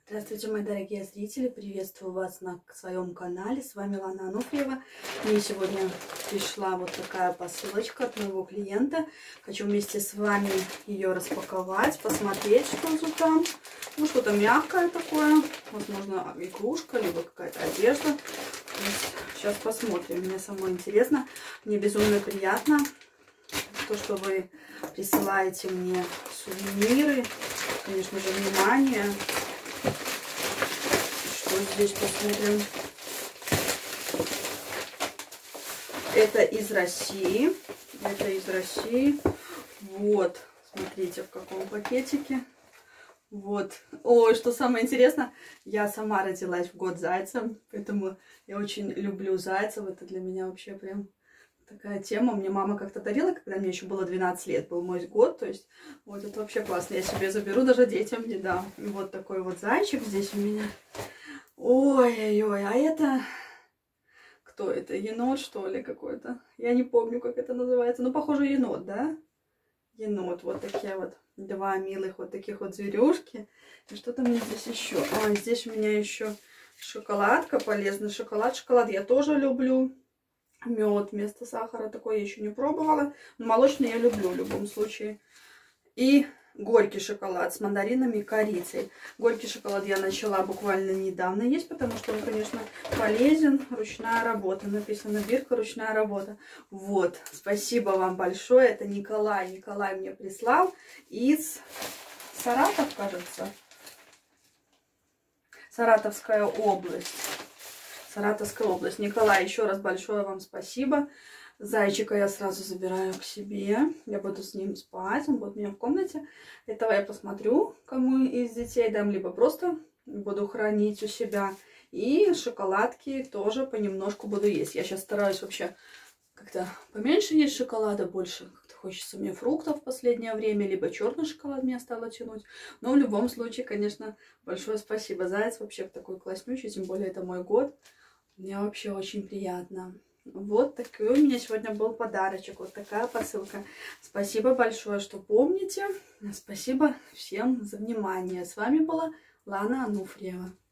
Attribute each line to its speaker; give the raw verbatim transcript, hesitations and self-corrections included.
Speaker 1: Здравствуйте, мои дорогие зрители! Приветствую вас на своем канале. С вами Лана Ануфриева. Мне сегодня пришла вот такая посылочка от моего клиента. Хочу вместе с вами ее распаковать, посмотреть, что же там. Ну, что-то мягкое такое. Возможно, игрушка, либо какая-то одежда. Сейчас посмотрим. Мне самой интересно. Мне безумно приятно то, что вы присылаете мне сувениры. Конечно же, внимание. Что здесь посмотрим? Это из России. Это из России. Вот. Смотрите, в каком пакетике. Вот. Ой, что самое интересное, я сама родилась в год зайца, поэтому я очень люблю зайцев. Это для меня вообще прям такая тема. Мне мама как-то дарила, когда мне еще было двенадцать лет, был мой год. То есть, вот это вообще классно. Я себе заберу, даже детям не дам. И вот такой вот зайчик здесь у меня. Ой-ой-ой, а это... Кто это? Енот, что ли, какой-то? Я не помню, как это называется. Ну, похоже, енот, да? Енот. Вот такие вот два милых вот таких вот зверюшки. И что-то мне здесь еще. А, здесь у меня еще шоколадка, полезный шоколад. Шоколад я тоже люблю. Мед вместо сахара такой я еще не пробовала. Но молочный я люблю в любом случае. И горький шоколад с мандаринами и корицей. Горький шоколад я начала буквально недавно есть, потому что он, конечно, полезен. Ручная работа. Написано бирка, ручная работа. Вот. Спасибо вам большое. Это Николай. Николай мне прислал из Саратов, кажется. Саратовская область. Саратовская область. Николай, еще раз большое вам спасибо. Зайчика я сразу забираю к себе. Я буду с ним спать. Он будет у меня в комнате. Этого я посмотрю, кому из детей дам. Либо просто буду хранить у себя. И шоколадки тоже понемножку буду есть. Я сейчас стараюсь вообще как-то поменьше есть шоколада. Больше как-то хочется мне фруктов в последнее время. Либо черный шоколад меня стало тянуть. Но в любом случае, конечно, большое спасибо. Заяц вообще такой класснючий. Тем более это мой год. Мне вообще очень приятно. Вот такой у меня сегодня был подарочек. Вот такая посылка. Спасибо большое, что помните. Спасибо всем за внимание. С вами была Лана Ануфриева.